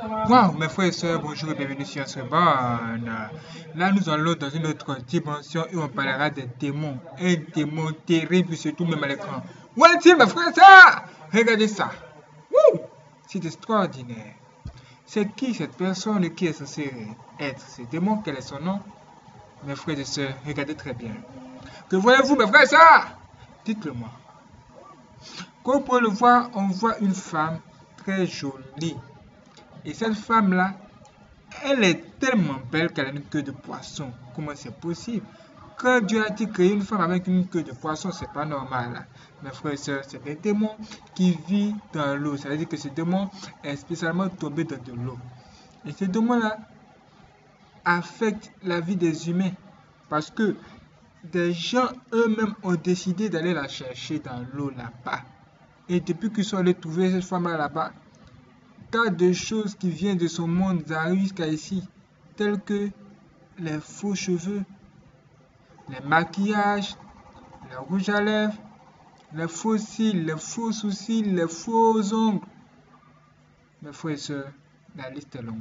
Wow, mes frères et sœurs, bonjour et bienvenue sur ce bande. Là, nous allons dans une autre dimension et on parlera des démons. Un démon terrible, surtout même à l'écran. Où est-il, mes frères et sœurs? Regardez ça. Wouh! C'est extraordinaire. C'est qui cette personne qui est censée être ce démon? Quel est son nom? Mes frères et sœurs, regardez très bien. Que voyez-vous, mes frères et sœurs? Dites-le moi. Comme vous pouvez le voir, on voit une femme très jolie. Et cette femme-là, elle est tellement belle qu'elle a une queue de poisson. Comment c'est possible? Quand Dieu a-t-il créé une femme avec une queue de poisson, c'est pas normal. Mes frères et sœurs, c'est un démon qui vit dans l'eau. Ça veut dire que ce démon est spécialement tombé dans de l'eau. Et ce démon-là affecte la vie des humains. Parce que des gens eux-mêmes ont décidé d'aller la chercher dans l'eau là-bas. Et depuis qu'ils sont allés trouver cette femme-là là-bas, tas de choses qui viennent de son monde arrivent jusqu'à ici, telles que les faux cheveux, les maquillages, les rouges à lèvres, les faux cils, les faux sourcils, les faux ongles. Mes frères et sœurs, la liste est longue.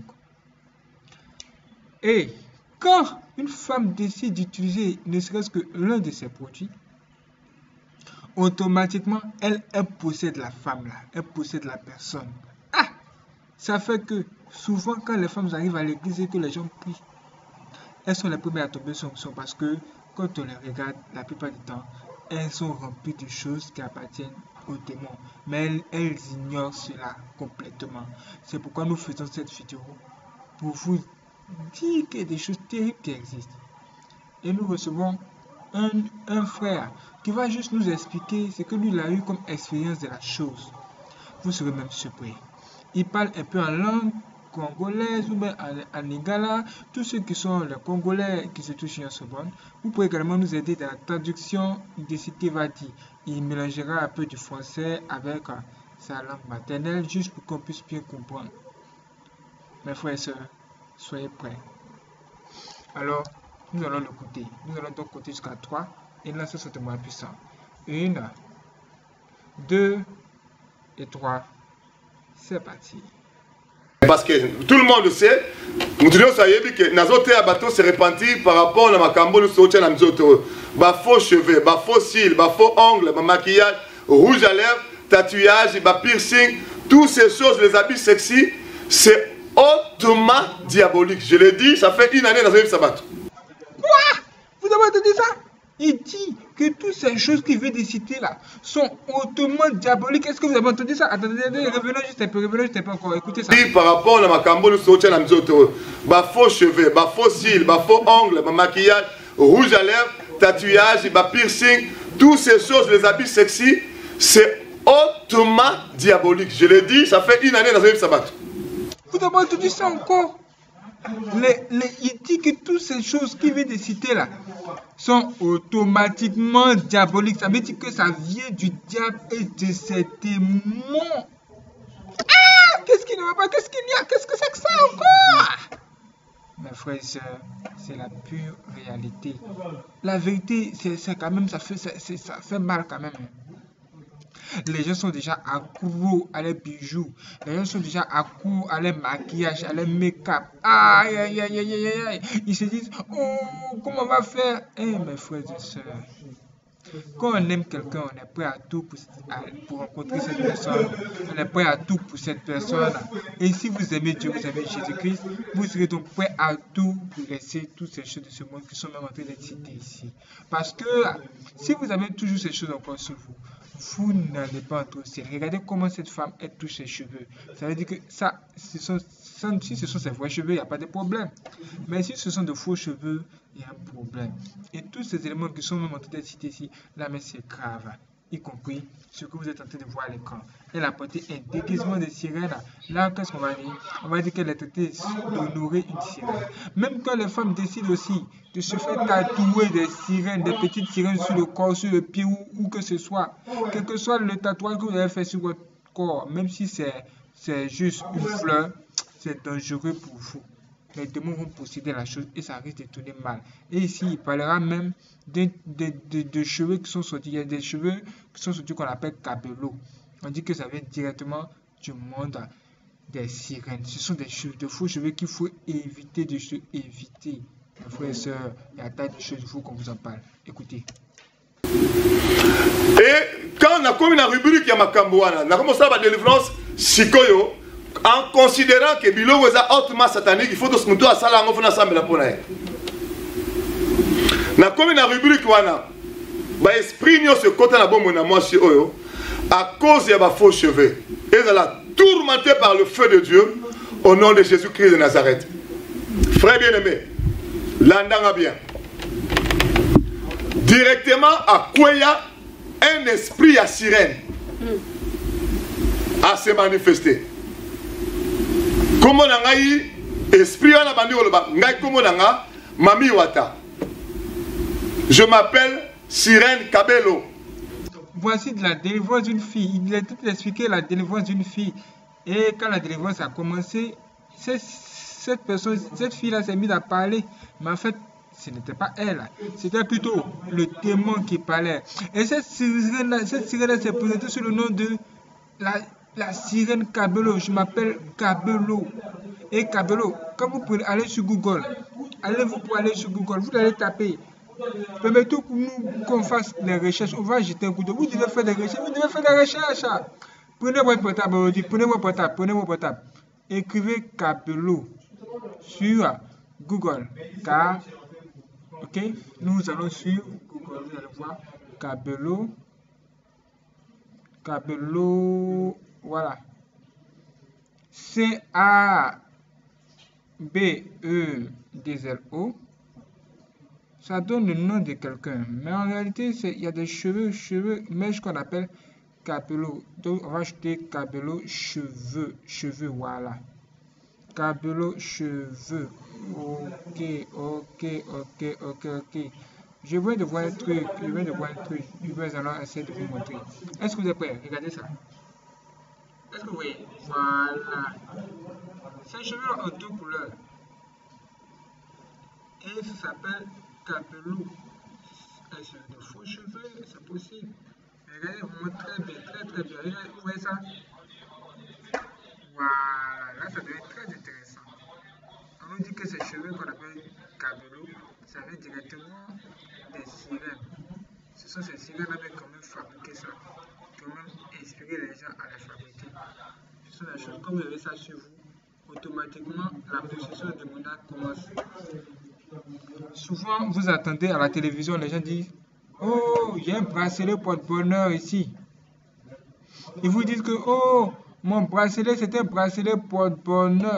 Et quand une femme décide d'utiliser ne serait-ce que l'un de ces produits, automatiquement, elle possède la femme là, elle possède la personne. Ah! Ça fait que souvent quand les femmes arrivent à l'église et que les gens prient, elles sont les premières à tomber sur son parce que quand on les regarde, la plupart du temps, elles sont remplies de choses qui appartiennent aux démons. Mais elles ignorent cela complètement. C'est pourquoi nous faisons cette vidéo pour vous dire qu'il y a des choses terribles qui existent. Et nous recevons un frère qui va juste nous expliquer ce que lui il a eu comme expérience de la chose. Vous serez même surpris. Il parle un peu en langue congolaise ou bien en lingala. Tous ceux qui sont les Congolais qui se touchent en Sorbonne, vous pouvez également nous aider dans la traduction de ce qu'il va dire. Il mélangera un peu du français avec sa langue maternelle juste pour qu'on puisse bien comprendre. Mes frères et sœurs, soyez prêts. Alors, nous allons l'écouter. Nous allons donc compter jusqu'à 3 et lancer ce témoin puissant. 1, 2 et 3. C'est parti. Parce que tout le monde sait, nous savons que Nazote Abato se repentit par rapport à Makambo, nous sommes dans Mzoto. Bas faux cheveux, bas faux cils, bas faux ongles, bas maquillage, rouge à lèvres, tatouage, bas piercing, toutes ces choses, les habits sexy, c'est hautement diabolique. Je l'ai dit, ça fait une année dans un sabbat. Quoi? Vous avez entendu ça? Il dit que toutes ces choses qu'il veut de citer là sont hautement diaboliques. Est-ce que vous avez entendu ça? Attendez, revenons juste un peu encore. Écoutez ça. Par rapport à Makambo, nous sommes dans Mzoto. Bas faux cheveux, bas faux cils, bas faux ongles, bas maquillage, rouge à lèvres, tatouage, bas piercing, toutes ces choses, les habits sexy, c'est hautement diabolique. Je l'ai dit, ça fait une année dans un sabbat. Vous avez entendu ça encore? Il dit que toutes ces choses qu'il vient de citer là sont automatiquement diaboliques. Ça veut dire que ça vient du diable et de ses démons. Ah! Qu'est-ce qu'il ne va pas? Qu'est-ce qu'il y a? Qu'est-ce que c'est que ça encore? Mes frères et sœurs, c'est la pure réalité. La vérité, c'est quand même, ça fait mal quand même. Les gens sont déjà accros à leurs bijoux. Les gens sont déjà accros à leur maquillage, à leur make-up. Aïe, aïe, aïe, aïe, aïe, aïe. Ils se disent, oh, comment on va faire? Eh, mes frères et sœurs, quand on aime quelqu'un, on est prêt à tout pour rencontrer cette personne. On est prêt à tout pour cette personne. Et si vous aimez Dieu, vous aimez Jésus-Christ, vous serez donc prêt à tout pour laisser toutes ces choses de ce monde qui sont même en train d'être citées ici. Parce que si vous avez toujours ces choses encore sur vous, vous n'allez pas en aussi. Regardez comment cette femme touche ses cheveux. Ça veut dire que si ce sont ses vrais cheveux, il n'y a pas de problème. Mais si ce sont de faux cheveux, il y a un problème. Et tous ces éléments qui sont même en train d'être cités ici, là, mais c'est grave. Y compris ce que vous êtes en train de voir à l'écran. Elle a porté un déguisement de sirène. Là, qu'est-ce qu'on va dire? On va dire qu'elle est traitée d'honorer une sirène. Même quand les femmes décident aussi de se faire tatouer des sirènes, des petites sirènes sur le corps, sur le pied, où que ce soit, quel que soit le tatouage que vous avez fait sur votre corps, même si c'est juste une fleur, c'est dangereux pour vous. Les démons vont posséder la chose et ça risque de tourner mal. Et ici, il parlera même de cheveux qui sont sortis. Il y a des cheveux qui sont sortis qu'on appelle cabello. On dit que ça vient directement du monde des sirènes. Ce sont des choses de faux cheveux qu'il faut éviter de se éviter. Mes frères et sœurs, il y a tas de choses, il faut qu'on vous en parle. Écoutez. Et quand on a comme une rubrique à Makambouana, on a commencé à la délivrance, Sikoyo, en considérant que Bilo est hautement satanique, il faut que nous à Salah, on ensemble la ponaille. On a comme une rubrique, bah esprit nous ce côté na bon mon moi chez Oyo, à cause de faux cheveux. Et ils sont tourmentés par le feu de Dieu au nom de Jésus-Christ de Nazareth. Frère bien-aimé, l'andanga bien. Directement à Kouya, un esprit à sirène a se manifesté. Comment on a eu esprit à la bande comment on a Mami Wata. Je m'appelle Sirène Kabelo. Voici de la délivrance d'une fille. Il a tout expliqué la délivrance d'une fille. Et quand la délivrance a commencé, cette fille-là s'est mise à parler. Mais en fait, ce n'était pas elle. C'était plutôt le démon qui parlait. Et cette sirène-là s'est présentée sous le nom de la sirène Kabelo. Je m'appelle Kabelo. Et Kabelo, quand vous pouvez aller sur Google, allez-vous pour aller sur Google, vous allez taper. Permettez qu'on fasse des recherches. On va jeter un coup d'œil. Vous devez faire des recherches. Vous devez faire des recherches. Prenez votre portable. Prenez votre portable. Écrivez Kabelo sur Google. Ok. Nous allons sur Google. Vous allez voir Kabelo. Kabelo. Voilà. C-A-B-E-D-L-O. Ça donne le nom de quelqu'un. Mais en réalité, il y a des cheveux, mais ce qu'on appelle Kabelo. Donc, on va ajouter Kabelo cheveux, voilà. Kabelo cheveux. Ok. Je viens de voir un truc. Je vais alors essayer de vous montrer. Est-ce que vous êtes prêts? Regardez ça. Est-ce que vous voyez? Voilà. Ces cheveux ont deux couleurs. Et ça s'appelle Kabelo. C'est de faux cheveux, c'est possible. Regardez vraiment très bien. Vous voyez ça? Voilà, là ça devient très intéressant. On nous dit que ces cheveux qu'on appelle Kabelo, ça vient directement des sirènes. Ce sont ces sirènes qui ont quand même fabriqué ça, qui ont même inspiré les gens à les fabriquer. Ce sont des choses, comme vous avez ça sur vous, automatiquement la possession démoniaque commence. Souvent, vous attendez à la télévision, les gens disent « Oh, il y a un bracelet porte-bonheur ici. » Ils vous disent que « Oh, mon bracelet, c'est un bracelet porte-bonheur. »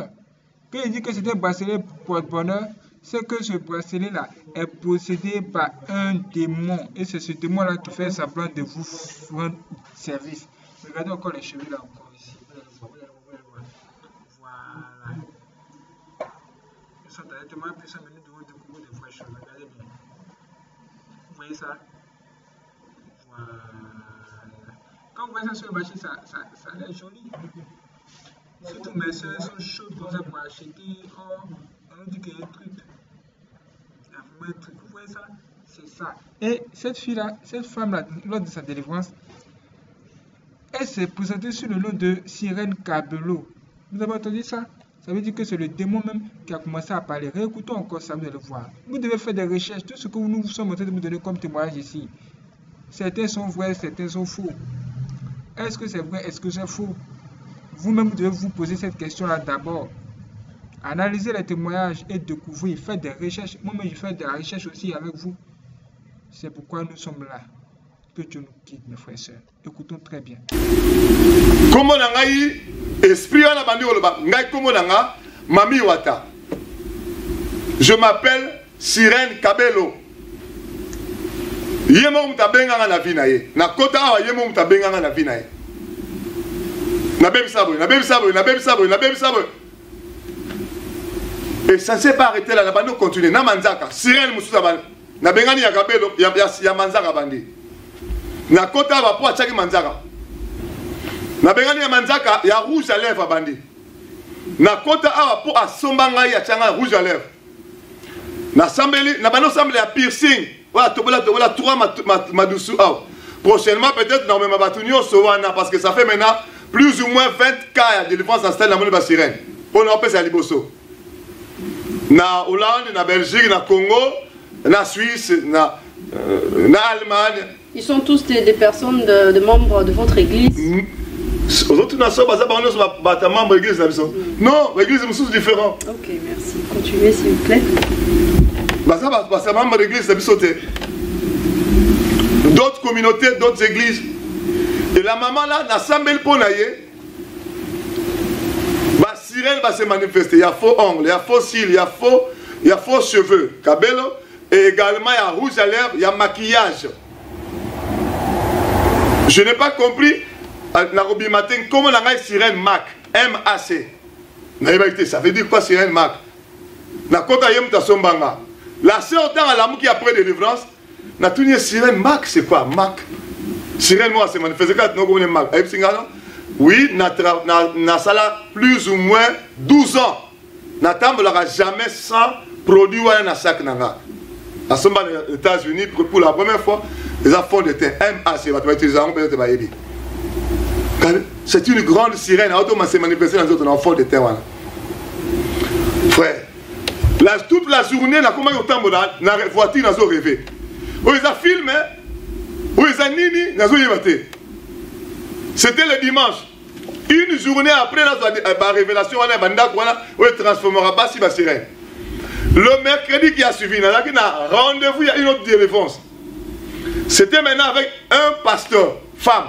Quand ils disent que c'est un bracelet porte-bonheur, c'est que ce bracelet-là est possédé par un démon. Et c'est ce démon-là qui fait semblant de vous rendre service. Regardez encore les cheveux là encore ici. Voilà. Ils sont tellement puissants, mais nous devons découvrir des vrais cheveux. Regardez bien. Vous voyez ça? Voilà. Quand vous voyez ça sur le marché, ça a l'air joli. Surtout mes soeurs sont chaudes comme ça pour acheter. Oh, on nous dit qu'il y a un truc. Il y a vraiment un truc. Vous voyez ça? C'est ça. Et cette fille-là, cette femme-là, lors de sa délivrance, elle s'est présentée sous le nom de Sirène Kabelo. Vous avez entendu ça? Ça veut dire que c'est le démon même qui a commencé à parler. Réécoutons encore ça, vous allez le voir. Vous devez faire des recherches. Tout ce que nous sommes en train de vous donner comme témoignage ici. Certains sont vrais, certains sont faux. Est-ce que c'est vrai? Est-ce que c'est faux? Vous-même, vous devez vous poser cette question-là d'abord. Analysez les témoignages et découvrir. Faites des recherches. Moi-même, je fais des recherches aussi avec vous. C'est pourquoi nous sommes là. Que Dieu nous guide, mes frères et sœurs. Écoutons très bien. Comment on a eu esprit à la bande comment on a Mami Wata. Je m'appelle Sirène Kabelo. Yemo mutabenga na vie na ye. Na kota awa yemo mutabenga na vie na ye. Na bem sabo. Et ça ne s'est pas arrêté là, la bande continue. Na manzaka, Sirène mususa bande. Na bengani ya Kabelo, ya manzaka bande. Na kota awa po achaki manzaka. Na bengani ya manzaka ya rouge à lèvres bande. Na kota awa po asomba ngai ya changa rouge à lèvres. Na sambeli, na bano sambeli ya piercing. Voilà, tobola 3 madusu. Prochainement, peut-être, non, mais ma batunio sowana, parce que ça fait maintenant plus ou moins 20 cas de délivrance installés dans la sirène. On appelle ça Liboso. Na Hollande, na Belgique, na Congo, na Suisse, na Allemagne. Ils sont tous des personnes de membres de votre église. Aux autres nations, ils sont membres de l'église. Non, l'église est différente. Ok, merci. Continuez s'il vous plaît. C'est membre de l'église. D'autres communautés, d'autres églises. Et la maman là, n'a pas de ponaye. La sirène va se manifester. Il y a faux ongles, il y a faux cils, il y a faux cheveux. Cabello. Et également, il y a rouge à lèvres, il y a maquillage. Je n'ai pas compris, matin, comment on a une sirène MAC, M-A-C. Ça veut dire quoi sirène MAC? La sœur dans l'amour qui après délivrance, n'a tout une sirène MAC, c'est quoi MAC? Sirène moi, c'est manifesté quand nous connaissons MAC. Oui, n'a sala plus ou moins 12 ans. N'a n'aura jamais 100 produits dans le sac. À ce moment aux États-Unis, pour la première fois, les enfants de teint MAC, c'est une grande sirène, autrement c'est manifesté dans les autres enfants de teint. Frère, toute la journée, on a comment autant de la voiture dans le rêvé. Où ils ont filmé, où ils ont nini, dans le c'était le dimanche. Une journée après la révélation, on transformera pas si la sirène. Le mercredi qui a suivi, il y a un rendez-vous, il y a une autre délivrance. C'était maintenant avec un pasteur, femme,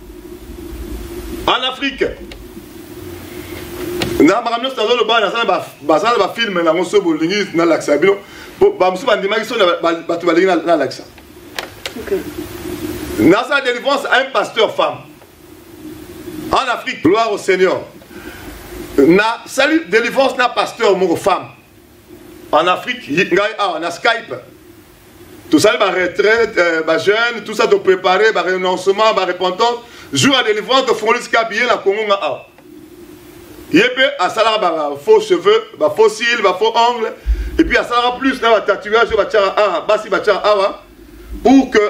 en Afrique. Nous avons film, délivrance à un pasteur femme. En Afrique, gloire au Seigneur. Salut, délivrance à un pasteur femme. En Afrique, on a Skype. Tout ça, retraite, jeune, tout ça, de préparer, renoncement, repentance. Jour à délivrance, de fond le Skype, il y a la Congo. Il y a faux cheveux, faux cils, faux ongles. Et puis, il y a plus de tatouage, pour que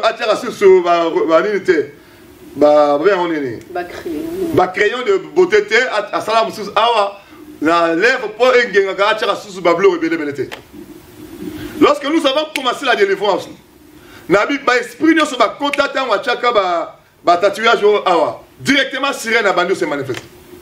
crayon de beauté, la lèvre pour lorsque nous avons commencé la délivrance, directement sirène a bandu se manifeste.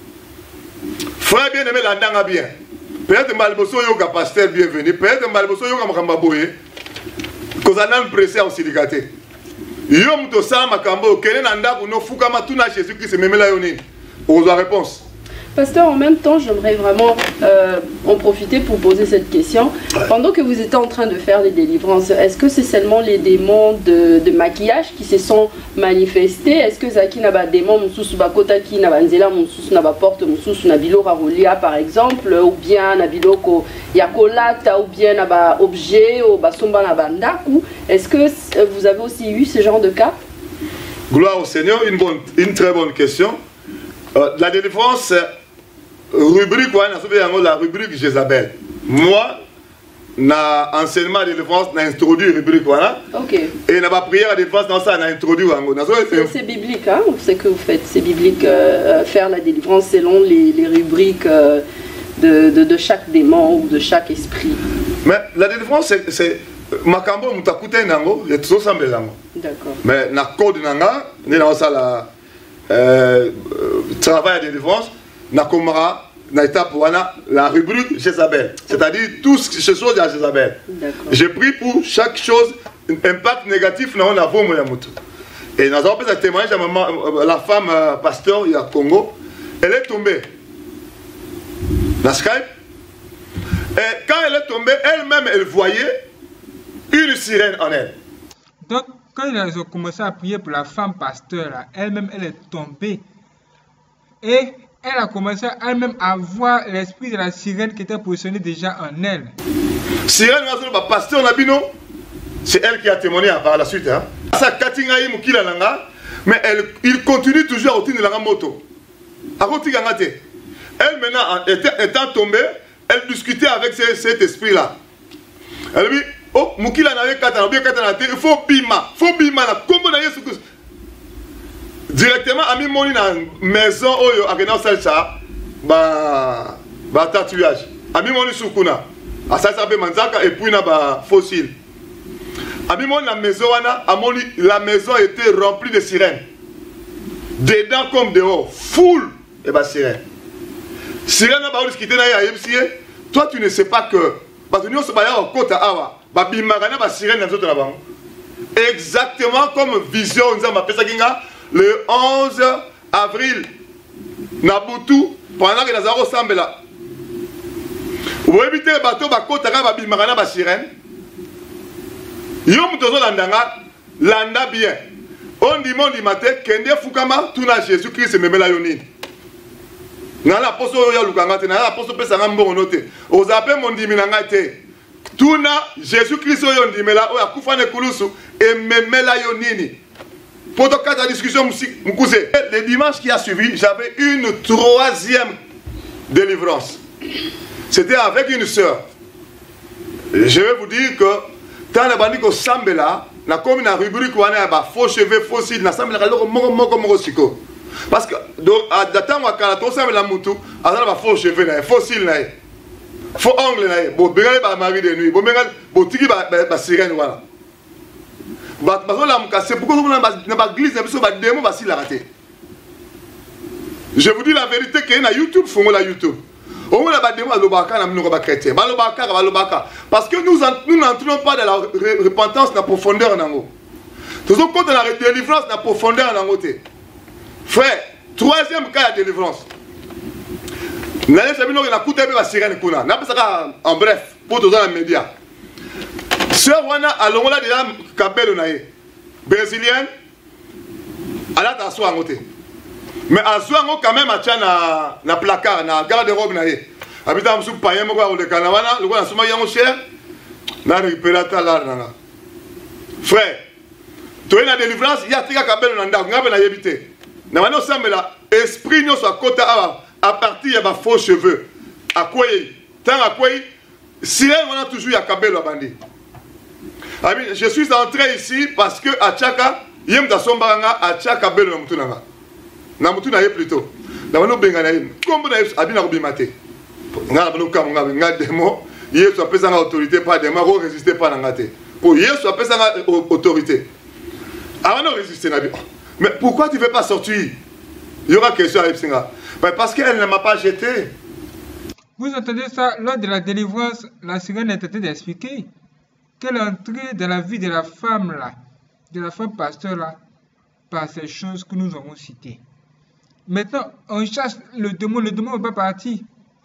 Frère bien aimé, l'andanga bien. Peut-être Malboso yoga pasteur bienvenu. Peut-être Malboso yoga makambaboye. Kozana pressé en silicaté. Yom to sa makambo kene nanda kuno fukama tuna Jésus-Christ memela yoni. Aux réponse. Pasteur, en même temps, j'aimerais vraiment en profiter pour poser cette question. Pendant que vous étiez en train de faire les délivrances, est-ce que c'est seulement les démons de maquillage qui se sont manifestés? Est-ce que Zaki n'a pas démon Moussous Bakota qui n'a pas Nzela Moussous n'a pas porte Moussous Nabilo Rarolia par exemple, ou bien Nabiloko Yakolata, ou bien n'a pas objet, ou Basomba Nabandaku? Est-ce que vous avez aussi eu ce genre de cas? Gloire au Seigneur, une très bonne question. La délivrance. Rubrique, la rubrique Jézabel. Moi, na enseignement de délivrance, na introduit rubrique. Okay. Et na prière de délivrance, dans ça, na introduit. C'est biblique, hein? Ce que vous faites, c'est biblique. Faire la délivrance selon les rubriques de chaque démon ou de chaque esprit. Mais la délivrance, c'est. Makambo, mutakuta nango, il y a tout ça. D'accord. Mais na code nanga, ni dans ça la travail de délivrance. Nakomara, la rubrique Jézabel, c'est-à-dire tout ce chose à Jézabel. J'ai pris pour chaque chose un impact négatif dans la vie de et nous avons fait un témoignage à la femme pasteur il y a Congo. Elle est tombée dans Skype et quand elle est tombée, elle-même elle voyait une sirène en elle. Donc quand ils ont commencé à prier pour la femme pasteur, elle-même elle est tombée et elle a commencé elle-même à voir l'esprit de la sirène qui était positionné déjà en elle. Sirène, pasteur Nabino, c'est elle qui a témoigné par la suite. Mais il continue toujours à retirer la moto. Elle maintenant, étant tombée, elle discutait avec cet esprit-là. Elle dit, oh, Moukila n'avait qu'à il faut bima, la combo directement ami moni na maison oyo akena salsa ba tatouage ami moni sukuna asasa pe manzaka et puis na ba fossile ami moni la maison wana amoni la maison était remplie de sirènes dedans comme dehors full et ba sirène sirène ba discuter na ya MCA toi tu ne sais pas que parce que nous se baya au kota awa ba bimaka na ba sirène na zoto na bango exactement comme vision nzamba pesa kinga le 11 avril Nabutu pendant que nous avons sambela vous évitez le bateau bakota ka babimaka na ba sirène yo mutozo landanga landa bien on dit matin kende fukama tuna Jésus Christ memela yo nini na la poso yo lukanga te na la poso pesa nga mbongo note ozape mondimi na nga te tuna Jésus Christ yo ndimela o akufa ne kulusu et memela yo nini. Pour le cas de la discussion, le dimanche qui a suivi, j'avais une troisième délivrance. C'était avec une sœur. Je vais vous dire que dans la bande de Sambela, la commune a rubrique où on a faux cheveux, faux cils, na Sambela, parce que à temps où on a Sambela Moutou, on a faux cheveux, faux cils, faux ongles, bon, regardez ma mari de nuit, bon, regardez, bon, tiki ba sirène, voilà. C'est pourquoi vous n'avez je vous dis la vérité que na YouTube faut la YouTube. Parce que nous n'entrons pas dans la repentance dans la profondeur. Nous sommes dans la délivrance dans la profondeur. Frère, troisième cas de délivrance. En bref, pour tous les médias. Sœur Wana alongola déjà kabelo nae brésilienne ala ta so angote mais azo ango quand même atia na placard na garde-robe nae habita msu paye moko o le kana wana loko na soma yango cher na récupérata la nanga frère to ina délivrance ya tika kabelo na ndako ngabe na yebite na wana osambela esprit nyo so akota à partir ya ba faux cheveux akoyi tant akoyi si elle on a toujours ya kabelo abandi. Je suis entré ici parce que à Tchaka, yem da sombaranga à Tchaka belo na mutunanga. Na mutuna ye plutôt. Na wano bengana yem. Kombo na abina robimate. Nga bano kamonga nga demo, yesu apesa nga autorité pas demo, ko résister pas na ngate. Pour yesu apesa nga autorité. Avant de résister na bi. Mais pourquoi tu veux pas sortir? Il y aura question à Epsinga. Parce qu'elle ne m'a pas jeté. Vous entendez ça lors de la délivrance, la sirène est en train d'expliquer qu'elle est entrée dans la vie de la femme là, de la femme pasteur là, par ces choses que nous avons citées. Maintenant, on cherche le démon ne va pas partir.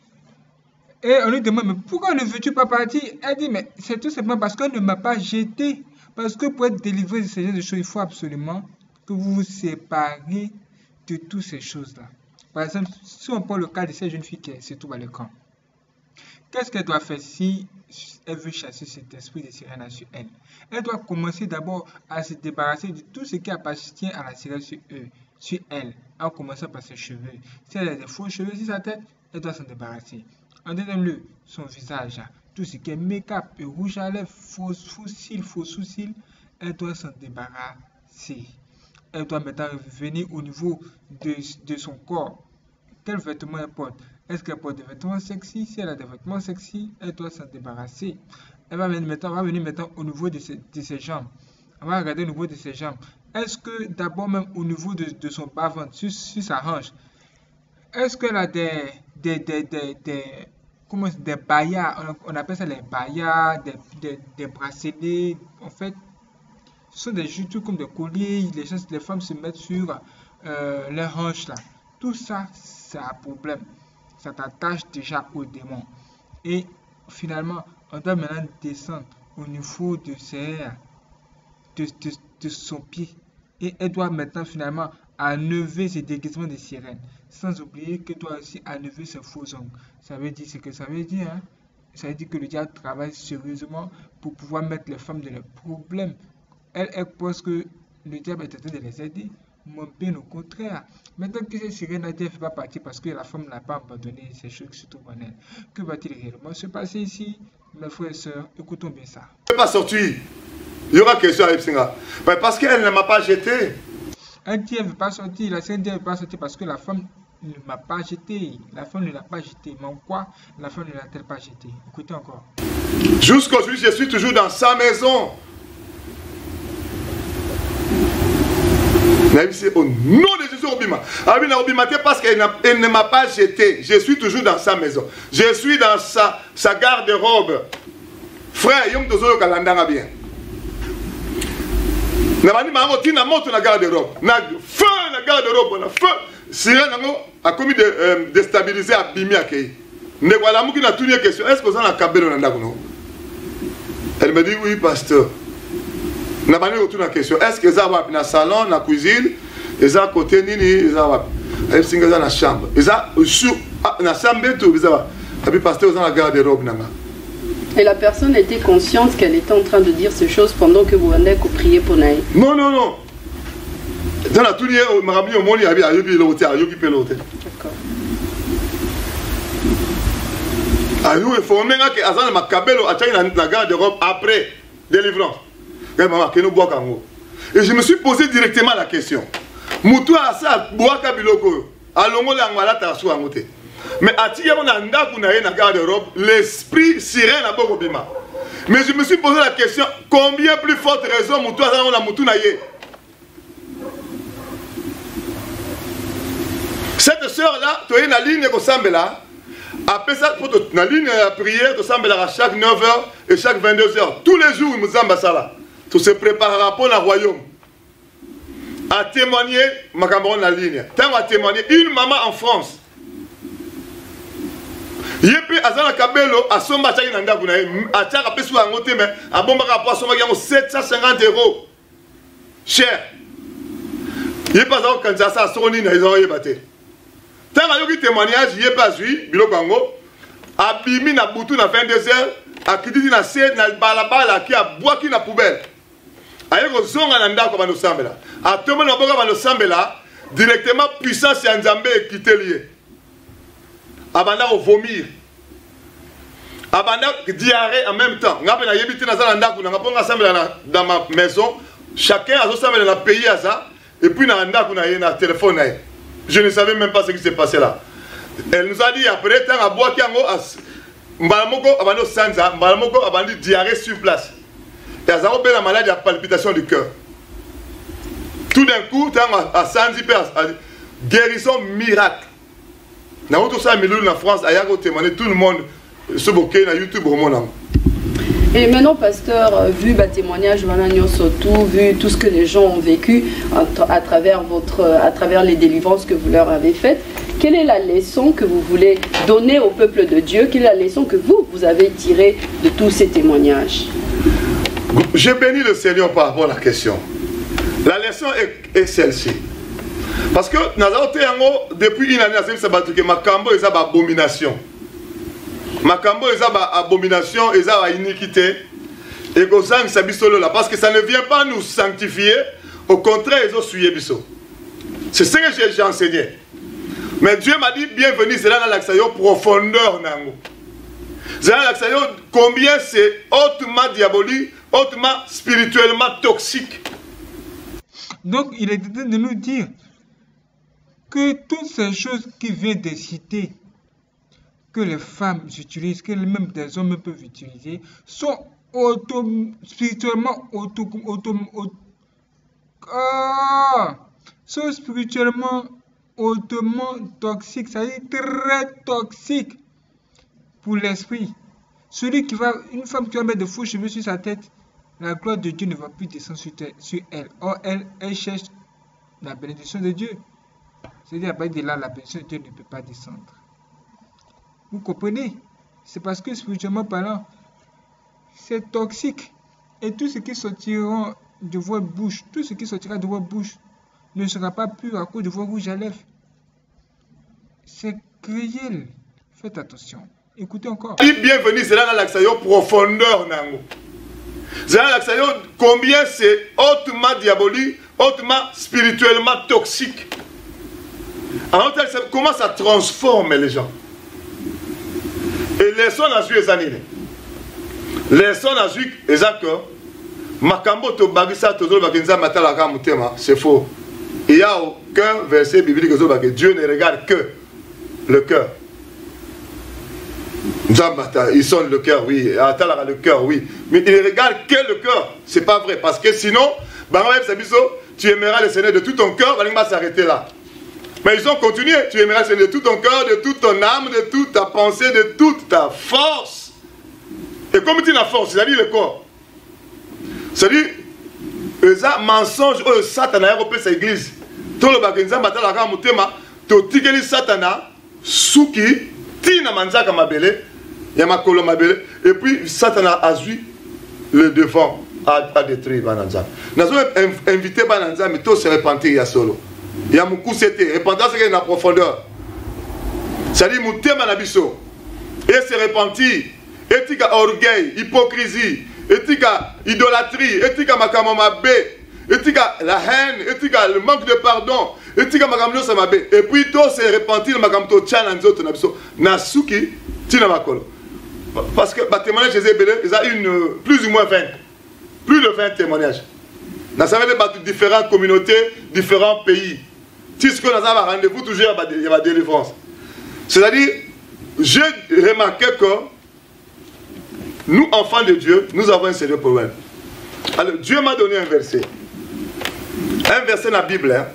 Et on lui demande, mais pourquoi ne veux-tu pas partir? Elle dit, mais c'est tout simplement parce qu'on ne m'a pas jeté. Parce que pour être délivré de ces genres de choses, il faut absolument que vous vous séparez de toutes ces choses-là. Par exemple, si on prend le cas de cette jeune fille qui se trouve à l'écran, qu'est-ce qu'elle doit faire si elle veut chasser cet esprit de sirène sur elle? Elle doit commencer d'abord à se débarrasser de tout ce qui appartient à la sirène sur elle, en commençant par ses cheveux. Si elle a des faux cheveux sur sa tête, elle doit s'en débarrasser. En deuxième lieu, son visage, tout ce qui est make-up, rouge à lèvres, faux cils, faux sous-cils, elle doit s'en débarrasser. Elle doit maintenant revenir au niveau de son corps. Quel vêtement elle porte? Est-ce qu'elle porte des vêtements sexy? Si elle a des vêtements sexy, elle doit s'en débarrasser. Elle va venir maintenant au niveau de ses jambes. On va regarder au niveau de ses jambes. Est-ce que d'abord même au niveau de son bas-ventre, sur sa hanche, est-ce qu'elle a des baillards? On appelle ça les baillards, des bracelets. En fait, ce sont des joujoux comme des colliers. Les femmes se mettent sur leurs hanches là. Tout ça, c'est un problème. Ça t'attache déjà au démon. Et finalement, on doit maintenant descendre au niveau de son pied. Et elle doit maintenant finalement enlever ses déguisements de sirène. Sans oublier qu'elle doit aussi enlever ses faux ongles. Ça veut dire ce que ça veut dire. Hein? Ça veut dire que le diable travaille sérieusement pour pouvoir mettre les femmes dans les problèmes. Elle pense que le diable est en train de les aider. Moi, bien au contraire. Maintenant que cette sirène ne fait pas partir parce que la femme n'a pas abandonné ces choses qui se trouvent en elle. Que va-t-il réellement se passer ici? Mes frères et sœurs, écoutons bien ça. Je ne peux pas sortir. Il y aura question à Epsinga. Parce qu'elle ne m'a pas jeté. Un dit elle ne veut pas sortir, la sœur dit elle ne veut pas sortir parce que la femme ne m'a pas jeté. La femme ne l'a pas jeté. Mais en quoi la femme ne l'a-t-elle pas jeté? Écoutez encore. Jusqu'aujourd'hui, je suis toujours dans sa maison. Au nom de Jésus, Obima. Parce qu'elle ne m'a pas jeté. Je suis toujours dans sa maison. Je suis dans sa garde-robe. Frère, il y a un bien. Na garde-robe. Na feu na garde-robe. Na feu. Sirène a commis de déstabiliser à Bimi à Kei. Ne voilà mouki na toute question. Est-ce que vous avez un cabello dans la Elle me dit oui, pasteur. Na bani retourne la question. Est-ce que ça va dans le salon, dans la cuisine, et ça à côté nini, ça va. Elle singa dans la chambre. Et ça sur la chambre tout, ça va. Et puis pasteur dans la garde-robe nanga. Et la personne était consciente qu'elle était en train de dire ces choses pendant que vous venez prier pour Naï. Non, non, non. Dans la tournée, on m'a ramené au monde, il y avait un yogi l'hôtel, un yogi l'hôtel. D'accord. Alors, il faut même que Azan m'a cabello à la garde-robe après délivrance. Et je me suis posé directement la question. Moutou a ça, bois kabiloko, alongo la ngwalata asu angote. Mais atiya on a na garde-robe, l'esprit sirène à Bogobima. Mais je me suis posé la question, combien plus forte raison Moutou a on a Moutou na ye. Cette sœur-là, tu es dans la ligne de Sambela. Après ça, pour la ligne de prière, tu Sambela à chaque 9h et chaque 22h. Tous les jours, nous sommes là. Tu se prépareras pour le royaume. À témoigner, ma camarade la ligne. Tu as témoigné une maman en France. Yepi azana kabelo asomba chaki na ndaku na ye achaka pesu angote mais abomba ka po asomba yango 750 €. Cher. Yepi azana kanza sa soni na izo yebate. Tanga yoki témoignage yepi azui biloko yango abimi na butu na 22h akiditi na se na balabala ki abwaki na poubelle. Ayeko zonga na ndako bano sambela. Atomo na boka bano sambela directement puissance ya Nzambe ekite lié. Abanda au vomir. Abanda diarrhée en même temps. Ngapé na yebiti na zala ndaku na ngaponga sambela dans ma maison. Chacun a sambela na pays à ça et puis na ndaku na na téléphone na. Je ne savais même pas ce qui s'est passé là. Elle nous a dit après tant à boire kiango mbalamoko abando sanza mbalamoko abandi diarrhée sur place. Et azaro be la maladie à palpitation du cœur. Tout d'un coup tant à sanzi guérison miracle. Na tout ça milou na France ayako témoigner tout le monde ce bokeh na YouTube au monde. Et maintenant, pasteur, vu le témoignage, surtout vu tout ce que les gens ont vécu à travers les délivrances que vous leur avez faites, quelle est la leçon que vous voulez donner au peuple de Dieu? Quelle est la leçon que vous avez tirée de tous ces témoignages? Je bénis le Seigneur par rapport à la question. La leçon est celle-ci. Parce que depuis une année, que Makambo est une abomination. Makambo est une abomination, est une iniquité. Et parce que ça ne vient pas nous sanctifier. Au contraire, ils ont suivi. C'est ce que j'ai enseigné. Mais Dieu m'a dit, bienvenue, c'est là dans l'accès profondeur. C'est là l'accès combien c'est hautement diabolique, hautement spirituellement toxique. Donc, il est en train de nous dire que toutes ces choses qui viennent de citer, que les femmes utilisent, que même des hommes peuvent utiliser, sont spirituellement hautement toxiques, c'est-à-dire très toxiques pour l'esprit. Celui qui va, une femme qui va mettre de faux cheveux sur sa tête, la gloire de Dieu ne va plus descendre sur elle. Or, elle cherche la bénédiction de Dieu. C'est-à-dire, à partir de là, la bénédiction de Dieu ne peut pas descendre. Vous comprenez? C'est parce que spirituellement parlant, c'est toxique. Et tout ce qui sortira de votre bouche, tout ce qui sortira de votre bouche ne sera pas pur à cause de vos rouges à lèvres. C'est cruel. Faites attention. Écoutez encore. Bienvenue, c'est là dans l'accès profondeur. C'est là dans l'accès combien c'est hautement diabolique, hautement spirituellement toxique. Alors, comment ça transforme les gens? Et les sons à suivre les années. Les sons à suivre les accords. Makambo to bagisa to zolo bakinza matala ka mutema, c'est faux. Il n'y a aucun verset biblique que Dieu ne regarde que le cœur. Il sonne le cœur, oui. Le cœur, oui. Mais il ne regarde que le cœur. Ce n'est pas vrai. Parce que sinon, tu aimeras le Seigneur de tout ton cœur, il va s'arrêter là. Mais ils ont continué. Tu aimeras le Seigneur de tout ton cœur, de toute ton âme, de toute ta pensée, de toute ta force. Et comme tu as la force, c'est-à-dire le corps. C'est-à-dire, les mensonges, Satan a repris sa église. Tout le bagenza batala ka mutema, to tikeli Satana, souki, tina manzaka mabele, yamakolo mabele, et puis Satana a eu le devant à détruire Bananza. Nous avons invité Bananza, mais tout se repentir, il y a solo. Il y a beaucoup c'était, repentance c'est en profondeur. C'est-à-dire, mutema nabiso, et se repentir, etika orgueil, hypocrisie, etika idolâtrie, etika makamamabe, etika la haine, etika le manque de pardon, etika makamno samabe, et puis tout se repentir makamto challenge autres nabiso, nasuki, tina makolo. Parce que le témoignage de Jésus, il y a plus ou moins 20. Plus de 20 témoignages. Nous avons des différentes communautés, différents pays. Si ce que nous avons rendez-vous, toujours il y a des délivrances. C'est-à-dire, j'ai remarqué que nous, enfants de Dieu, nous avons un sérieux problème. Alors, Dieu m'a donné un verset. Un verset dans la Bible. Hein,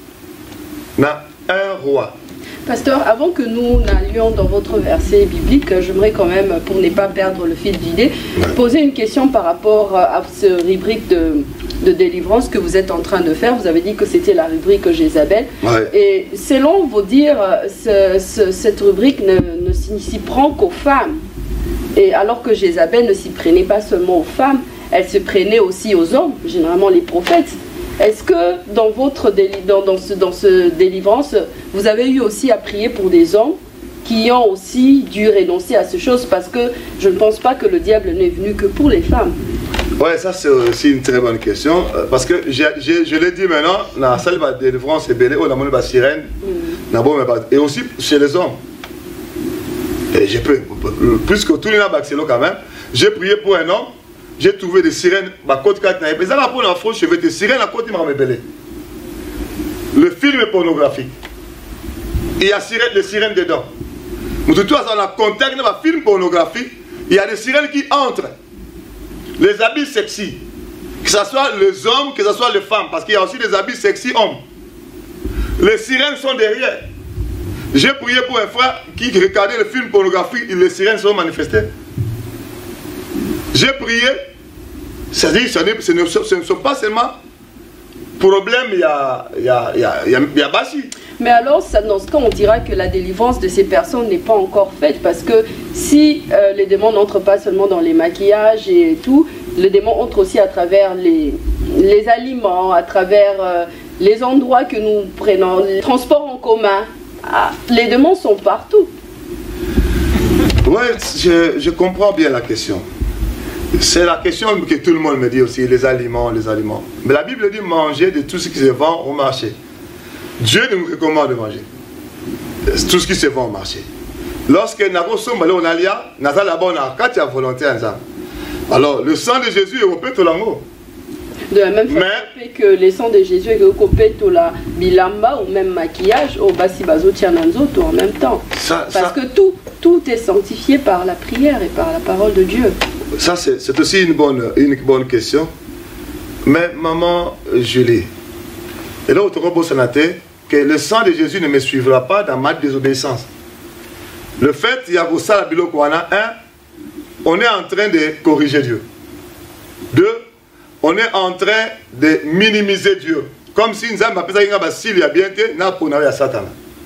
dans un roi. Pasteur, avant que nous n'allions dans votre verset biblique, j'aimerais quand même, pour ne pas perdre le fil d'idée, poser une question par rapport à ce rubrique de délivrance que vous êtes en train de faire. Vous avez dit que c'était la rubrique Jézabel. Ouais. Et selon vos dires, cette rubrique ne s'y prend qu'aux femmes. Et alors que Jézabel ne s'y prenait pas seulement aux femmes, elle se prenait aussi aux hommes, généralement les prophètes. Est-ce que dans votre dans ce délivrance, vous avez eu aussi à prier pour des hommes qui ont aussi dû renoncer à ces choses? Parce que je ne pense pas que le diable n'est venu que pour les femmes. Oui, ça c'est aussi une très bonne question. Parce que je l'ai dit maintenant, dans la salle de délivrance, on a la sirène, et aussi chez les hommes. Et je peux, plus que tout le monde quand même, j'ai prié pour un homme. J'ai trouvé des sirènes, le film est pornographique. Il y a des sirènes dedans. Mais tout dans le contexte d'un film pornographique, il y a des sirènes qui entrent. Les habits sexy. Que ce soit les hommes, que ce soit les femmes. Parce qu'il y a aussi des habits sexy hommes. Les sirènes sont derrière. J'ai prié pour un frère qui regardait le film pornographique et les sirènes sont manifestées. J'ai prié, c'est-à-dire ce ne sont pas seulement problème, il y a Bassi. Mais alors, dans ce cas, on dira que la délivrance de ces personnes n'est pas encore faite, parce que si les démons n'entrent pas seulement dans les maquillages et tout, le démon entre aussi à travers les aliments, à travers les endroits que nous prenons, les transports en commun. Ah, les démons sont partout. Oui, je comprends bien la question. C'est la question que tout le monde me dit aussi, les aliments, les aliments. Mais la Bible dit manger de tout ce qui se vend au marché. Dieu nous recommande de manger tout ce qui se vend au marché. Lorsque nous sommes allés en Alia, nous avons là-bas on a volonté ensemble. Alors, le sang de Jésus est au péto l'amour. De la même façon que le sang de Jésus est au péto la bilamba ou même maquillage au basi bazo tiananzo en même temps. Parce que tout est sanctifié par la prière et par la parole de Dieu. Ça, c'est aussi une bonne question. Mais maman Julie, et là, au Togo Sénaté, que le sang de Jésus ne me suivra pas dans ma désobéissance. Le fait, il y a ça la bilo Kouana, on est en train de corriger Dieu. 2, on est en train de minimiser Dieu. Comme si nous avons appelé ça s'il y a bien été, n'a pas à Satan.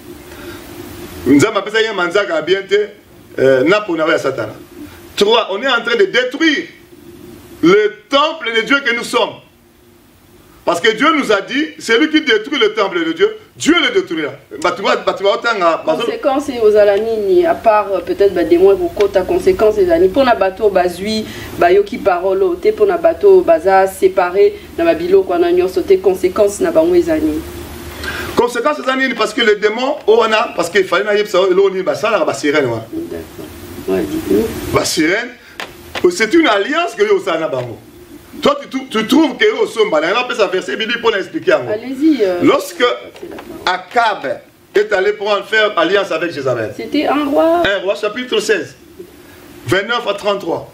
Nous avons appelé ça manzaka bien été, n'a pas à Satan. 3, on est en train de détruire le temple de Dieu que nous sommes. Parce que Dieu nous a dit, c'est lui qui détruit le temple de Dieu, Dieu le détruira. Conséquence aux alanini, à part peut-être des mois vous côte à conséquence des alanini. Pour un bateau bazui, bayoki parole, pour un bateau baza séparé, dans ma bilo qu'on a sauté conséquence n'a pas les alanini. Conséquence des alanini parce que les démons, on a parce qu'il fallait n'aller ça, l'eau ni ça la sirène. Ouais, dites-nous. La sirène, c'est une alliance que vous avez. Toi, tu trouves que au somba, on appelle ça verset biblique pour l'expliquer. Allez-y. Lorsque Akab est allé pour en faire alliance avec Jézabel. C'était un roi. Un roi, chapitre 16, 29 à 33.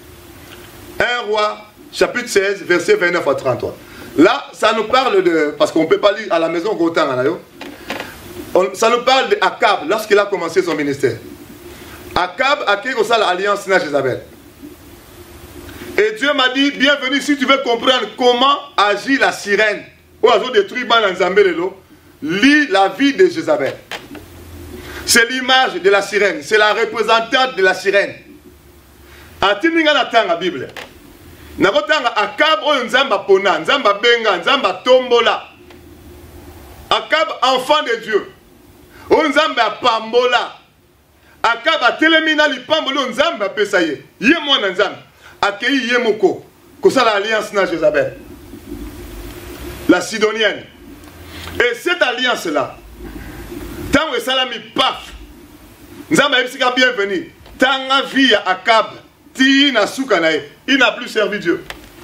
Un roi, chapitre 16, verset 29 à 33. Là, ça nous parle de... Parce qu'on ne peut pas lire à la maison Gotan. Ça nous parle d'Akab lorsqu'il a commencé son ministère. Akab a créé l'alliance avec Jézabel. Et Dieu m'a dit, bienvenue si tu veux comprendre comment agit la sirène. Oiseau détruit lis la vie de Jézabel. C'est l'image de la sirène. C'est la représentante de la sirène. Atininga na tanga Bible. Nakotanga Akab oyo nzamba pona, nzamba benga, nzamba tombola. Akab enfant de Dieu. Oyo nzamba pambola. Akab atelemina lipambolo nzamba pesa ye. Ye mwana nzamba. Akei ye moko. Kosala alliance na Jézabel. La Sidonienne. Et cette alliance-là, tant que salami paf, nzamba yebisika bienvenue. Tanga vie à Akab, ti na soukanae, il n'a plus servi Dieu.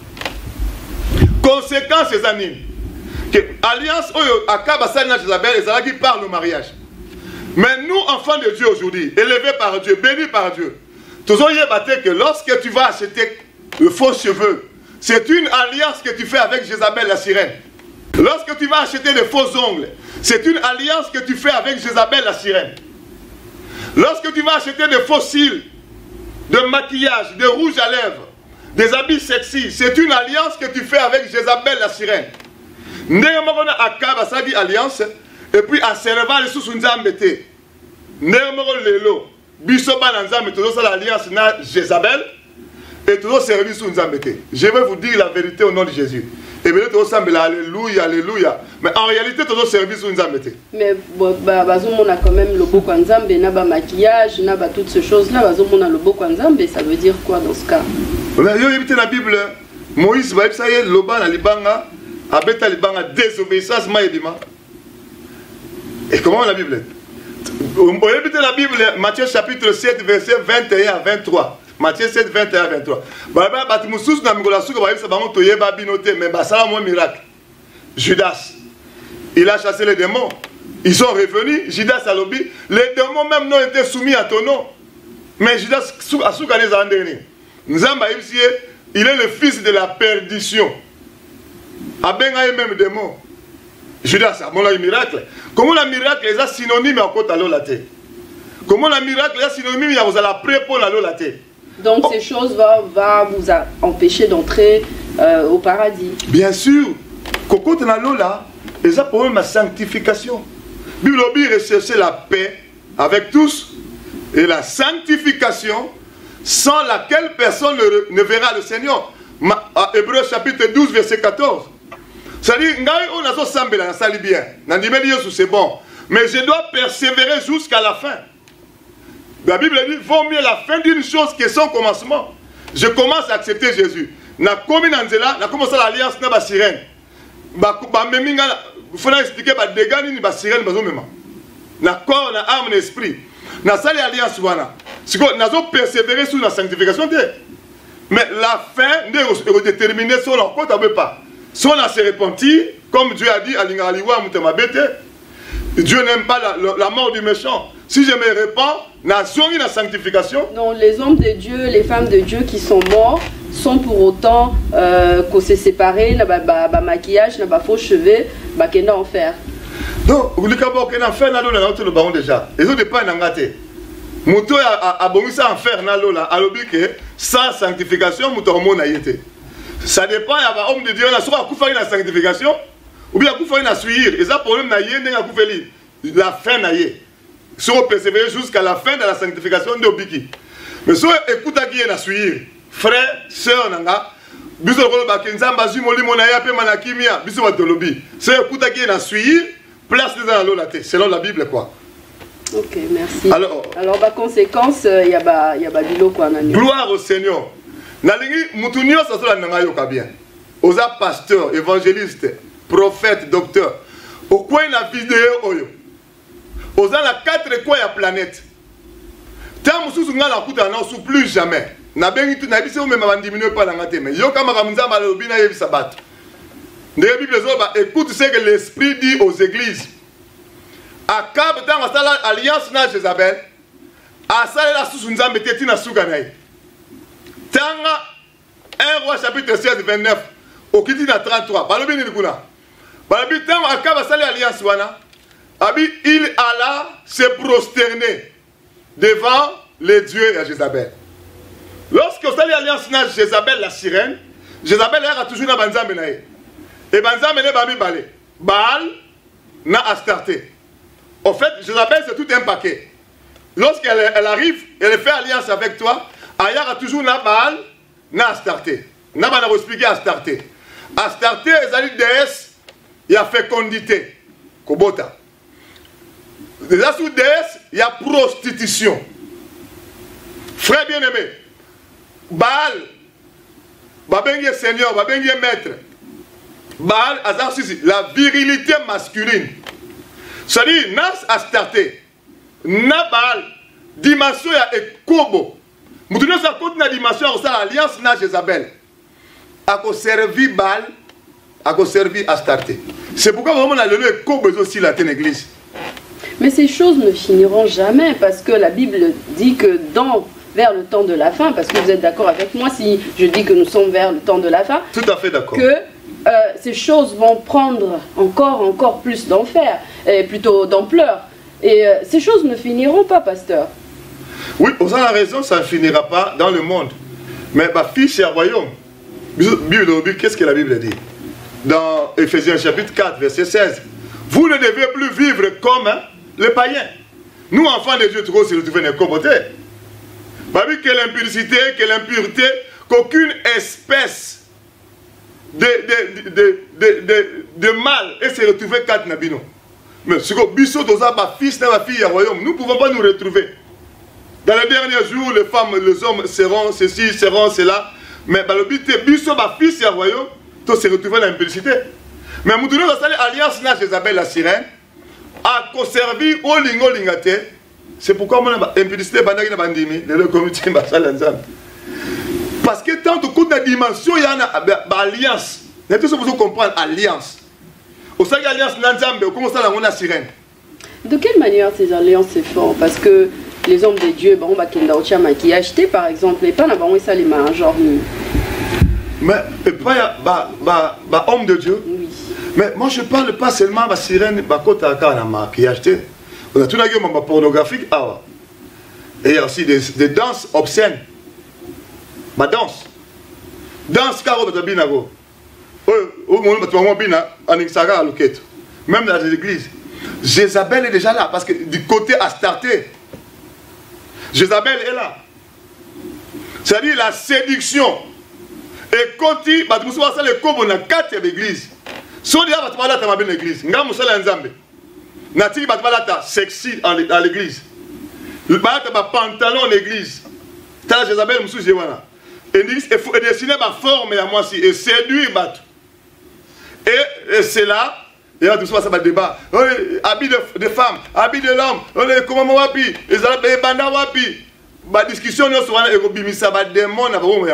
Conséquence ces animes. Que alliance oyo Akab a salina Jézabel, et ça qui parle au mariage. Mais nous, enfants de Dieu aujourd'hui, élevés par Dieu, bénis par Dieu, toujours yebate que lorsque tu vas acheter le faux cheveux, c'est une alliance que tu fais avec Jézabel la sirène. Lorsque tu vas acheter des faux ongles, c'est une alliance que tu fais avec Jézabel la sirène. Lorsque tu vas acheter des faux cils, de maquillage, de rouge à lèvres, des habits sexy, c'est une alliance que tu fais avec Jézabel la sirène. Néanmoins, Akab a dit alliance, et puis à serva les sous nzambete. Néanmoins, lelo, bisoba nzambe, toujours ça l'alliance na Jézabel, et toujours servi sous nzambete. Je vais vous dire la vérité au nom de Jésus. Et bien, tout semble alléluia, alléluia. Mais en réalité, tout le service nous a mis. Mais on a quand même le beau kwanzambe, n'a pas maquillage, n'a pas toutes ces choses-là. On a le beau kwanzambe, ça veut dire quoi dans ce cas? On a évité la Bible. Moïse va être ça y est, Loban à Libanga, Abeta Libanga, désobéissance, Maïdima. Et comment la Bible? On a évité la Bible, Matthieu chapitre 7, verset 21 à 23. Matthieu 7, 21 à 23. Judas, il a chassé les démons. Ils sont revenus. Judas a lobby. Les démons même n'ont été soumis à ton nom. Mais Judas a soukané en dernier. Il est le fils de la perdition. Abenga même démon. Judas a mon miracle. Comment le miracle est synonyme à côté de la tête? Comment le miracle est synonyme à la prépo la tête? Donc ces choses vont vous empêcher d'entrer au paradis. Bien sûr. Quand on a là, ils ont pour eux la sanctification. Bible rechercher la paix avec tous et la sanctification sans laquelle personne ne verra le Seigneur. Hébreux chapitre 12 verset 14. C'est-à-dire, on a sambela ça bien. C'est bon. Mais je dois persévérer jusqu'à la fin. La Bible dit, vaut mieux la fin d'une chose que son commencement. Je commence à accepter Jésus. Na komi nanzela, na commencé l'alliance na ba sirène. Ba meminga, faut expliquer ba dégâts ni ba sirène bazo mema. Na corps, na âme, na esprit. Na sali alliance wana. Si ko nazo persévérer sur la sanctification de. Mais la fin ne déterminer sur leur côté pas. Si on a se repentir, comme Dieu a dit à l'ingaliwa mutema bete, Dieu n'aime pas la mort du méchant. Si je me répands, nation la sanctification. Non, les hommes de Dieu, les femmes de Dieu qui sont morts sont pour autant qu'on s'est séparés, n'a pas maquillage, n'a pas faux cheveux, bah qu'est en faire. Donc, vous le cabot qu'est en faire n'a l'eau le baron déjà. Les autres pas n'engagé. Mouto a bon ça en faire n'a l'eau là. Alors que sans sanctification, mouto mon a été. Ça dépend. Il y a un homme de Dieu là soit à coup faire la sanctification ou bien à coup faire la suivre. Et ça problème n'a yé n'est à coup faire la fin n'a yé. Si on persévère jusqu'à la fin de la sanctification de Obiki. Mais si on écoute à qui est la suivre, frère, sœur, nanga, biso le bakinzamba zumoli monaya pe manakimia, biso batolobi. Si on écoute à qui est la suivre, place les dans l'eau selon la Bible quoi. Ok, merci. Alors par conséquence, il y a bilo quoi nani. Gloire au Seigneur. Nalingi mutunio ça soit nanga yoka bien. Aux pasteurs, évangélistes, prophètes, docteurs. Au coin la vidéo oyo. Aux la 4 coins de la planète. Tant que nous n'avons plus jamais. na bengi tu na biso même ba diminuer pas la ngate mais yo kama kamza malobi na yebisa bato. La Bible dit, écoute ce que l'Esprit dit aux églises. Akab dans la alliance na Jézabel, asala la sous nzambe teti na suganaï. Tanga 1 roi chapitre 16 29 au kiti na 33. Balobi ni kuna. Balobi tanga Akab asala alliance wana. Abi il alla se prosterner devant les dieux de Jézabel. Lorsque asala alliance na Jézabel la sirène, Jézabel a toujours na banzambe na ye. Et banzambe ne ba mi balé. Baal na Astarté. En fait, Jézabel, c'est tout un paquet. Lorsqu'elle arrive, elle fait alliance avec toi, Ayar a toujours na Baal, na Astarté. Na ba na expliquer Astarté. Astarté, c'est une déesse, il y a fécondité. Kobota. Déjà sous déesse, il y a prostitution. Frère bien-aimé, Baal, Babengi Seigneur, Babengi Maître. Baal, la virilité masculine. C'est-à-dire, Nas Astarté, Nabal, dimension ya Ekobo. Nous tenons ça compte la dimension de l'alliance na Jézabel. A servi Baal, a servi Astarté. C'est pourquoi vraiment on a le Ekobo aussi la église. Mais ces choses ne finiront jamais parce que la Bible dit que vers le temps de la fin, parce que vous êtes d'accord avec moi si je dis que nous sommes vers le temps de la fin. Tout à fait d'accord. Que ces choses vont prendre encore plus d'enfer, plutôt d'ampleur. Et ces choses ne finiront pas, pasteur. Oui, vous avez raison, ça ne finira pas dans le monde. Mais ma fille, c'est un royaume. Bible, qu'est-ce que la Bible dit? Dans Ephésiens chapitre 4, verset 16. Vous ne devez plus vivre comme les païens. Nous, enfants de Dieu, trop se retrouver dans les communautés. Pas vu que l'impudicité, que l'impureté, qu'aucune espèce de mal et se retrouver quatre nabino. Mais ce que Bissot dosa ma fils et ma fille au royaume, nous ne pouvons pas nous retrouver. Dans les derniers jours, les femmes, les hommes seront ceci, seront cela. Mais dans le but, Bissot ma fils et au royaume, tout se retrouver dans l'impudicité. Mais nous devons installer alliance na Jézabel la sirène, à conserver au lingo lingate. C'est pourquoi on a impudicité bandagi na bandimi, le comité basalanzam. Parce que tant que toute la dimension, il y a une alliance. Nous devons comprendre alliance. Au sein de l'alliance, comment ça on a sirène? De quelle manière ces alliances se font? Parce que les hommes de Dieu, bon, qui acheté par exemple, et pas n'avons ça les mains, genre. Mais pas homme de Dieu. Oui. Mais moi je parle pas seulement de sirène, qui acheté. On a tout la gueule pornographique. Et il y a aussi des danses obscènes. Ma danse. Danse caro de binago. Même dans les églises. Jézabel est déjà là. Parce que du côté Astarté, Jézabel est là. C'est-à-dire la séduction. Et quand il y a les combos dans 4 églises. Si on dit que tu vas dans l'église, tu vas dans sexy dans l'église. Tu vas dans pantalon en église. Tu as Jézabel, et il faut dessiner ma forme à moi aussi et séduire. Et c'est là, il y a tout ça, ça va débat. Habit de femme, habit de l'homme, comment wapi, les banda wapi. La discussion, ça va démon,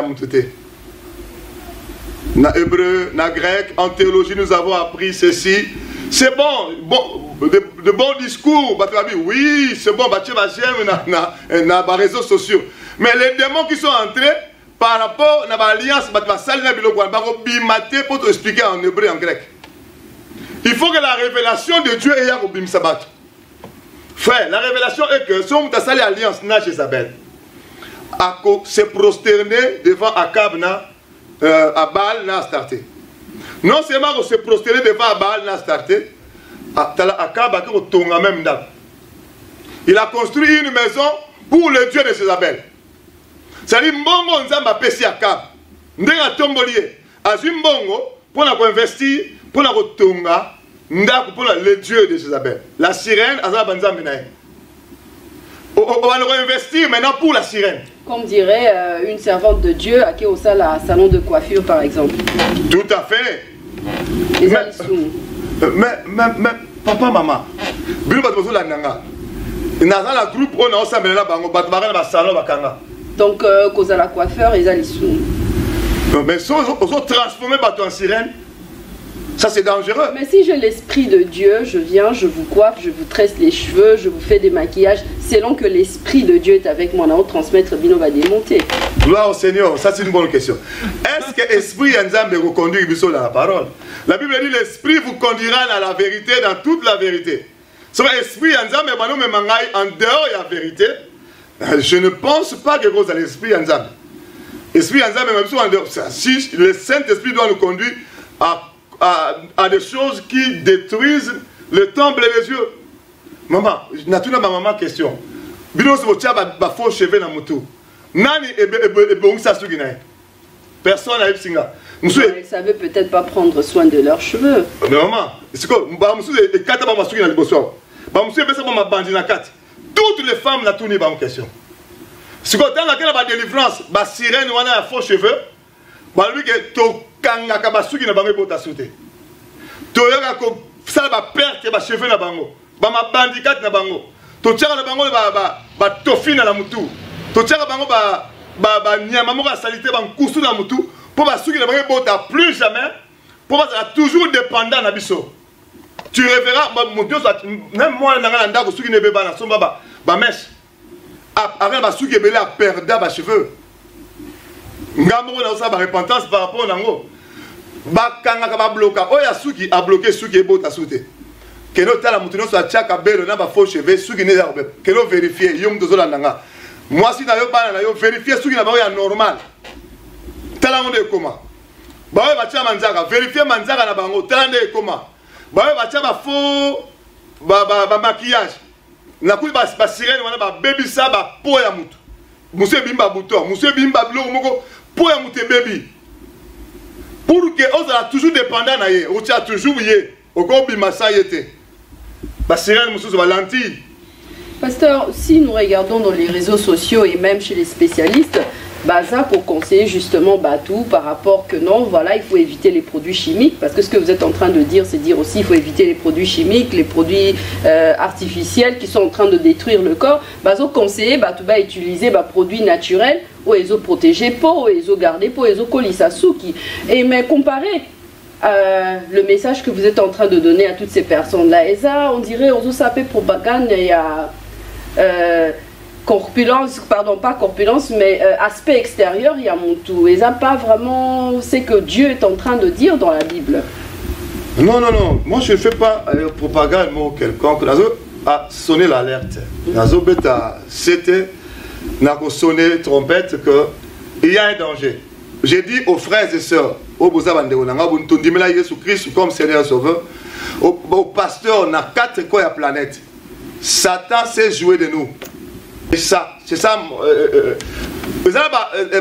na hébreu, na grec, en théologie, nous avons appris ceci. C'est bon, de bons discours, oui, c'est bon, j'aime na réseaux sociaux. Mais les démons qui sont entrés, par rapport à l'alliance, pour te expliquer en hébreu et en grec. Il faut que la révélation de Dieu ait au bim sabat. Frère, la révélation est que si on a sali alliance na Jézabel, se prosterner devant Akab na Baal na Astarté. Non seulement se prosterner devant Baal na Astarté, Akab a tonga même dame. Il a construit une maison pour le Dieu de Jézabel. C'est-à-dire mbongo nzamba pesi Akab. Ndenga tombolier. Azu mbongo pour investir, pour tonga, ndako pour le Dieu de Jézabel. La sirène azaba banzambe nae. On va investir maintenant pour la sirène. Comme dirait une servante de Dieu à qui au salon de coiffure par exemple. Tout à fait. Mais papa maman, bilo bato la nanga. Dans la groupe on a ensemble là bango bato bakana ba salon bakanga. Donc, cause à la coiffeur, ils allaient sous. Mais si on transforme bateau en sirène, ça c'est dangereux. Mais si j'ai l'esprit de Dieu, je viens, je vous coiffe, je vous tresse les cheveux, je vous fais des maquillages, selon que l'esprit de Dieu est avec moi, on transmettre Bino va démonter. Gloire au Seigneur, ça c'est une bonne question. Est-ce que l'esprit Nzambe vous conduit dans la parole? La Bible dit l'esprit vous conduira dans la vérité, dans toute la vérité. Si l'esprit Nzambe en dehors de la vérité, je ne pense pas que vous avez l'esprit Nzambe. L'esprit Nzambe même en dehors. Si le Saint-Esprit doit nous conduire à des choses qui détruisent le temple et les yeux. Maman, natuna ma maman question. Bino se botia ba faux cheveux na mutu. Nani ebongisa sugi na. Personne n'a eu singa. Ils ne savaient peut-être pas prendre soin de leurs cheveux. Mais maman, c'est quoi? Ba musu e kata ba masugi na liboso. Ba musu e pesa ba bandi na kati. Toutes les femmes na tuni ba en question. C'est quoi dans laquelle ba délivrance, ba sirène wana a faux cheveux. Ba lui que to kanga ka basugi na bango bota sute. To yoka ko sala ba perte ba cheveux na bango. Ba ma bandikat na bango. To tshaka na bango ba tofi na la mutu. To tshaka bango ba nyama moko salité ba nkusu na mutu pour basugi na bango bota plus jamais pour ba toujours dépendant na biso. Tu reverras mutu même moi na ndako sugi ne beba na somba ba mèche. Après basugi ebele a perda ba cheveux. Ngambo na osa ba repentance par rapport nango. Ba kanga ka ba bloka oya suki a bloqué suki ebota sute. Keno tala mutuno so achaka belo na ba faux cheveux suki ne ya keno vérifier yom dozola nanga. Moi si na yo bana na yo vérifier suki na ba ya normal. Tala monde comment. Ba yo ba tia manzaka vérifier manzaka na bango tala nde comment. Ba yo ba tia ba faux ba maquillage. Na ku ba sirène wana ba baby sa ba po ya mutu. Monsieur bimba bouton, monsieur bimba bleu moko pour ya mutu baby. Pour que on soit toujours dépendant na ye, on tient toujours ye, au go bima sa yete. Ba sirène musu ba lentille. Pasteur, si nous regardons dans les réseaux sociaux et même chez les spécialistes, ça pour conseiller justement tout par rapport que non, voilà, il faut éviter les produits chimiques, parce que ce que vous êtes en train de dire, c'est dire aussi il faut éviter les produits chimiques, les produits artificiels qui sont en train de détruire le corps. So conseiller, tu vas utiliser produits naturels, ou ils ont protégé pour, ou ils ont gardé pour, ils ont collé sa souki. Et mais comparé le message que vous êtes en train de donner à toutes ces personnes-là, et ça, on dirait, on a sapé propagande, il y a corpulence, pardon, pas corpulence, mais aspect extérieur, il y a mon tout. Et ça, pas vraiment ce que Dieu est en train de dire dans la Bible. Non, non, non. Moi, je ne fais pas propagande, moi, quelconque. Nazo a sonné l'alerte. Nazo beta, c'était, n'a sonné trompette qu'il y a un danger. J'ai dit aux frères et sœurs, au Jésus-Christ comme Seigneur Sauveur, au pasteur, on a 4 coins à la planète. Satan s'est joué de nous. Et ça, c'est ça. Vous avez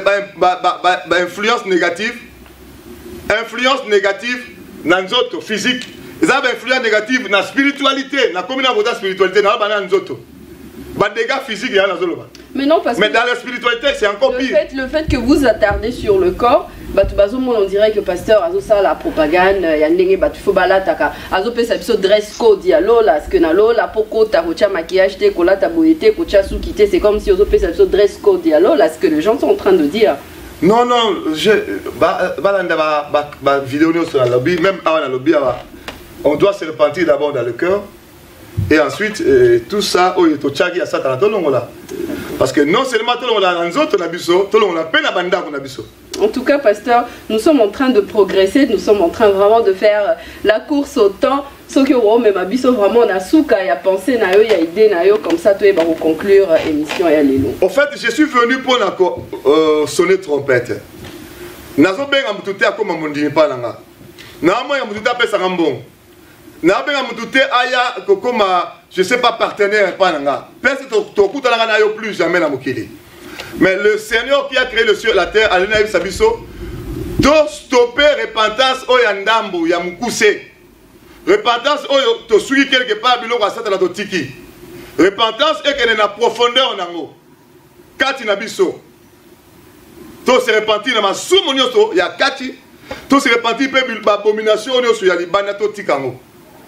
influence négative. Influence négative dans notre physique. Vous avez influence négative dans la spiritualité. Dans la communauté spiritualité, dans la autres. Les dégâts physiques, il y a dans le mais non, parce mais que dans la spiritualité, c'est encore pire. Le fait que vous attardez sur le corps, on dirait que pasteur a ça la propagande, il y a il faut balataka. Azo pe ça dress code dialo là, ce que na lo la poko ta rocha maquillage te kola ta beauté kocha sou quitter, c'est comme si ozo pe ça dress code dialo là, ce que les gens sont en train de dire. Non non, je vidéo sur la lobby, même avant la lobby, on doit se repentir d'abord dans le cœur. Et ensuite, tout ça, parce que non seulement tout le monde a peine à banda. En tout cas, pasteur, nous sommes en train de progresser, nous sommes en train vraiment de faire la course au temps. Ce que même abisso vraiment na souka, il y a pensé na yo, il y a idée na yo, comme ça tu es pour conclure l'émission et aller long. En fait, je suis venu pour sonner trompette. Nazo benga mutute akoma mondini pa nanga. Na mo ya mutute apesa ngambon. Na benga mutute aya kokoma je sais pas partenaire pa nanga. Pese to kutala na yo plus jamais na mokili. Mais le Seigneur qui a créé le ciel et la terre, alena sabiso, doit stopper repentance oyandambu ya mukuse. Repentance oyo to sugi quelque part biloko asata na to tiki. Repentance est qu'elle est na profondeur nango. Kati na biso. To se repentir na masumu nyoso ya kati. To se repentir pe abomination nyoso ya libana to tikango.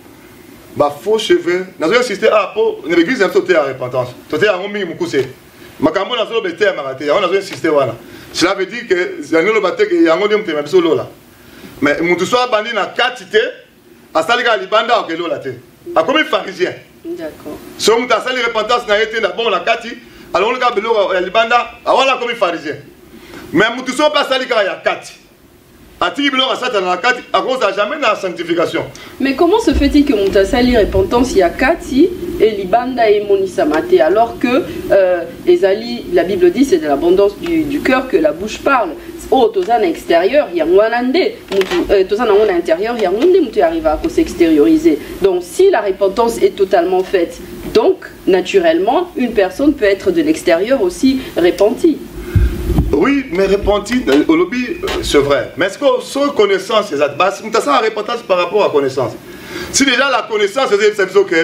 Ba faux cheveux. Nazo insister pour l'église a sauté à repentance. Sauté à mingi mukuse. makambo na zolo bete ya marate ya on a insisté voilà cela veut dire que zangelo batte que yango de mutema biso lola mais mutu so bandi na katite asalika libanda okelola te akomi pharisien D'accord. so mutu asali repentance na yete d'abord la kati alors on ka belo ya libanda awala komi pharisien mais mutu so pas salika ya kati atiki bilo asata na kati à cause jamais na sanctification. Mais comment se fait-il que Moutasali repentance ya kati et libanda et monisamate alors que Ezali, la Bible dit c'est de l'abondance du cœur que la bouche parle. Oh, tozan à extérieur, il y a mwanande, tozan à intérieur, il y a mwande, moutou arrive à s'extérioriser. Donc si la repentance est totalement faite, donc naturellement une personne peut être de l'extérieur aussi repentie. Oui, mais repenti, au lobby, c'est vrai. Mais est-ce que sans connaissance, c'est ça, repentance par rapport à connaissance. Si déjà la connaissance, c'est ok.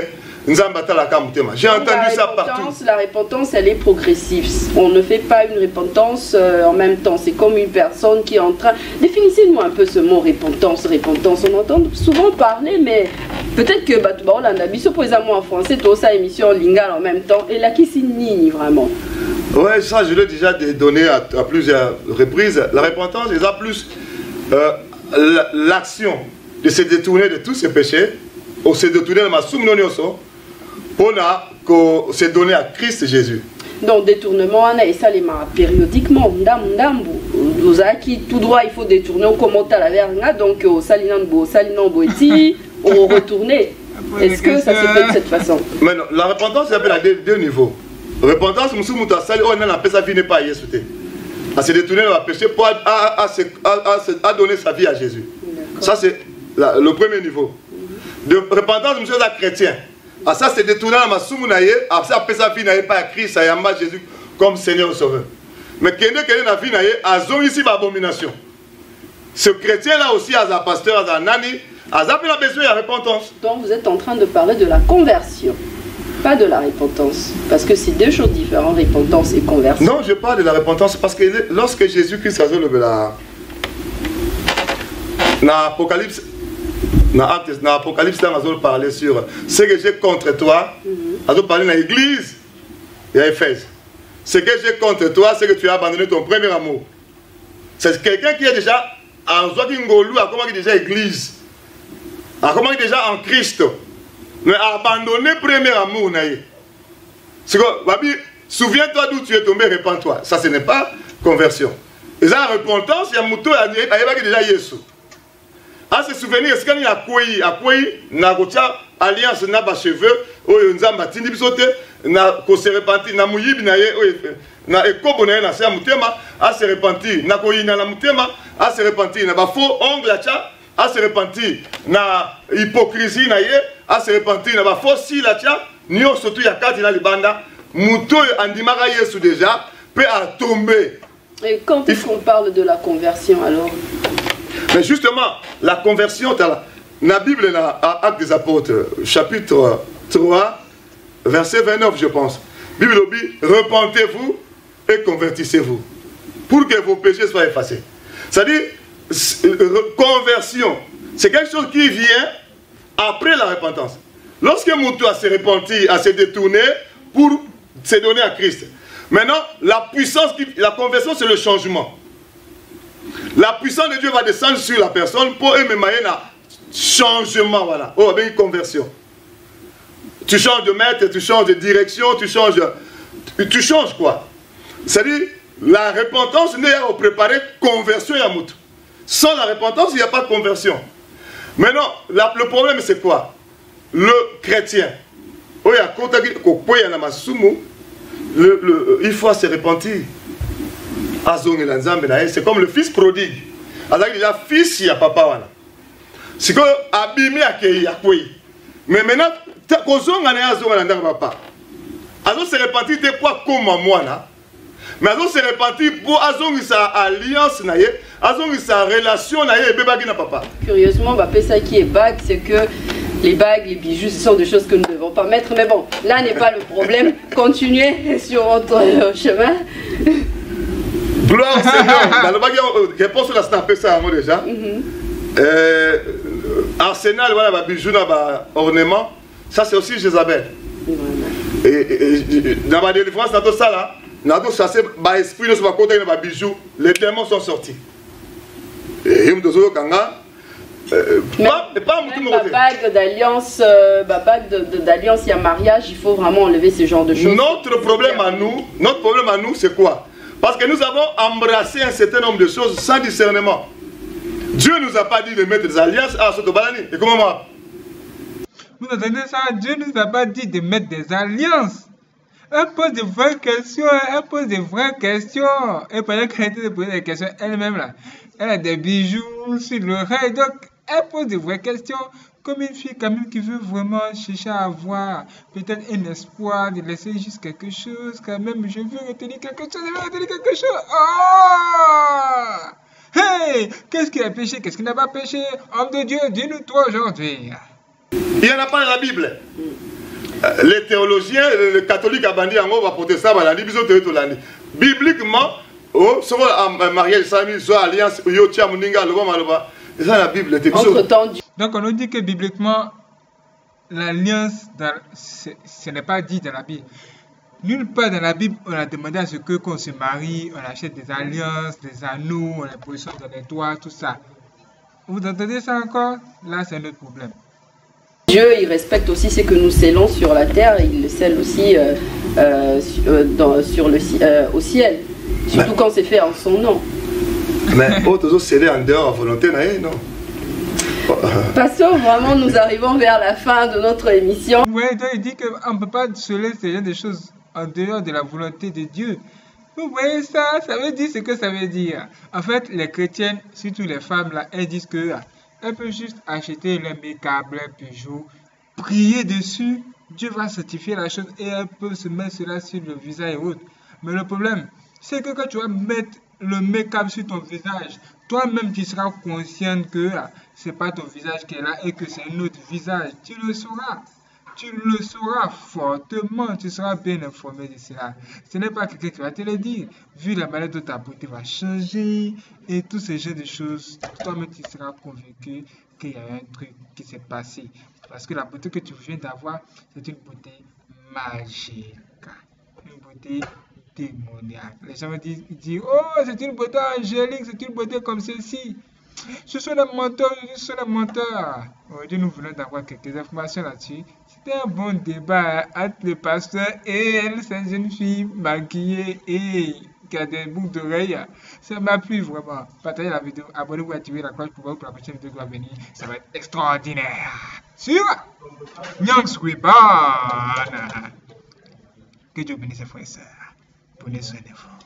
J'ai entendu ça partout. La repentance, elle est progressive. On ne fait pas une repentance en même temps. C'est comme une personne qui est en train... Définissez-nous un peu ce mot repentance. Repentance, on entend souvent parler, mais peut-être que on a mis en français, tout ça, émission lingale en même temps. Et là, qui signifie vraiment? Ouais, ça, je l'ai déjà donné à plusieurs reprises. La repentance, c'est plus l'action de se détourner de tous ces péchés, ou se détourner de ma soumnonioso, pour se donner à Christ Jésus. Donc, détournement, on a et ça les périodiquement. Qui tout droit, il faut détourner, on commente à la verre, donc au salinambo, on retourner. Est-ce que ça se fait de cette façon? Mais non, la repentance, c'est à deux niveaux. Repentance, on a appelé sa vie n'est pas yesouté. À se détourner de la péché pour à donner sa vie à Jésus. Ça, c'est le premier niveau. De repentance, monsieur, la chrétien. À ça, c'est détourner à ma soumounaye, à ça, appeler sa vie n'est pas à Christ, à Yamba Jésus comme Seigneur Sauveur. Mais quelqu'un qui est dans la vie, a zone ici l'abomination. Ce chrétien-là aussi, à un pasteur, à un nani, a besoin de repentance. Donc, vous êtes en train de parler de la conversion. Pas de la repentance, parce que c'est deux choses différentes, repentance et conversion. Non, je parle de la repentance parce que lorsque Jésus-Christ a dit dans l'Apocalypse, on a parlé sur ce que j'ai contre toi, on a parlé dans l'église et à Éphèse. Ce que j'ai contre toi, c'est que tu as abandonné ton premier amour. C'est quelqu'un qui est déjà en Zouakingolou, a comment déjà église, a comment déjà en Christ. Mais abandonner le premier amour. C'est que, Babi, souviens-toi d'où tu es tombé, répands-toi. Ça, ce n'est pas conversion. Et ça, la repentance, il y a Mouto, il y a déjà Yesu. À se souvenir, c'est quand il y a quoi, il y a alliance, il y a cheveux, il y a matini bisote, il y a se repentir, il y a mouillib, il y a ekobo, il y a se mutema, à se repentir, il y a koyi na mutema, à se repentir, il y a faux ongle, à se repentir, il y a hypocrisie, à se repentir, il y a faux si, il y a surtout il y a quatre dans les bandes, Mouto andimara Yesu déjà, peut à tomber. Et quand est-ce qu'on parle de la conversion alors? Mais justement, la conversion, dans la Bible, dans Actes des Apôtres, chapitre 3, verset 29, je pense. Bible dit, repentez-vous et convertissez-vous, pour que vos péchés soient effacés. C'est-à-dire, conversion, c'est quelque chose qui vient après la repentance. Lorsque Moutou a se repenti, a se détourné pour se donner à Christ. Maintenant, la puissance, la conversion, c'est le changement. La puissance de Dieu va descendre sur la personne pour aimer un changement, voilà. Oh, une conversion. Tu changes de maître, tu changes de direction, tu changes quoi. C'est-à-dire, la repentance n'est pas préparer conversion à Moutou. Sans la repentance, il n'y a pas de conversion. Maintenant, le problème c'est quoi? Le chrétien. Il faut se repentir. C'est comme le fils prodigue. Alors il a fils, il y a papa. C'est que abîmé à quoi. Mais maintenant, quand on a papa, alors se repentir de quoi comme moi là. Mais alors se repentir pour sa alliance, sa relation avec papa. Curieusement, ça qui est bague, c'est que les bagues, les bijoux, ce sont des choses que nous ne devons pas mettre. Mais bon, là n'est pas le problème. Continuez sur votre chemin. Gloire au Seigneur. Dans le bague, je pense que là, c'est un peu ça à moi déjà. Arsenal, voilà, bijoux, ornement. Ça, c'est aussi Jézabel. Et dans ma délivrance, dans tout ça là, nous avons chassé les esprits, nous avons côté les bijoux, les démons sont sortis. Et nous avons pas bague d'alliance, il y a mariage, il faut vraiment enlever ce genre de choses. Notre problème à nous, c'est quoi? Parce que nous avons embrassé un certain nombre de choses sans discernement. Dieu ne nous a pas dit de mettre des alliances à Sotobalani. Et comment? Vous entendez ça? Dieu ne nous a pas dit de mettre des alliances. Elle pose de vraies questions. Et pendant qu'elle était de poser des questions elle-même, là, elle a des bijoux sur l'oreille. Donc, elle pose de vraies questions. Comme une fille quand même qui veut vraiment chercher à avoir peut-être un espoir de laisser juste quelque chose. Quand même, je veux retenir quelque chose. Oh! Hey! Qu'est-ce qui a péché? Qu'est-ce qui n'a pas péché? Homme de Dieu, dis-nous toi aujourd'hui. Il n'y en a pas dans la Bible. Les théologiens, les catholiques à Bandi, on va porter ça, bibliquement, soit mariage, soit alliance, c'est ça la Bible. Donc on nous dit que bibliquement, l'alliance, ce n'est pas dit dans la Bible. Nulle part dans la Bible, on a demandé à ce que qu'on se marie, on achète des alliances, des anneaux, on les positionne dans les doigts, tout ça. Vous entendez ça encore? Là, c'est notre problème. Dieu, il respecte aussi ce que nous scellons sur la terre, il le scelle aussi au ciel. Surtout quand c'est fait en son nom. Mais autres scellés en dehors, en volonté, non? Pasteur, vraiment, nous arrivons vers la fin de notre émission. Oui, il dit qu'on ne peut pas sceller ce genre de choses en dehors de la volonté de Dieu. Vous voyez ça? Ça veut dire ce que ça veut dire. En fait, les chrétiennes, surtout les femmes, là, elles disent que elles peuvent juste acheter le make-up, les bijoux, prier dessus, Dieu va certifier la chose et elles peuvent se mettre cela sur le visage et autres. Mais le problème, c'est que quand tu vas mettre le make-up sur ton visage, toi-même tu seras conscient que ce n'est pas ton visage qui est là et que c'est un autre visage. Tu le sauras. Tu le sauras fortement, tu seras bien informé de cela. Ce n'est pas quelqu'un qui va te le dire. Vu la manière dont ta beauté va changer et tous ces genres de choses, toi-même tu seras convaincu qu'il y a un truc qui s'est passé. Parce que la beauté que tu viens d'avoir, c'est une beauté magique. Une beauté démoniaque. Les gens me disent, oh, c'est une beauté angélique, c'est une beauté comme celle-ci. Ce sont les menteurs, Aujourd'hui, nous voulons avoir quelques informations là-dessus. C'était un bon débat entre le pasteur et elle, cette jeune fille maquillée et qui a des boucles d'oreilles. Ça m'a plu vraiment. Partagez la vidéo, abonnez-vous, activez la cloche pour voir la prochaine vidéo qui va venir. Ça va être extraordinaire. Sur Nyans Reborn. Que Dieu bénisse ses frères et sœurs. Prenez soin de vous.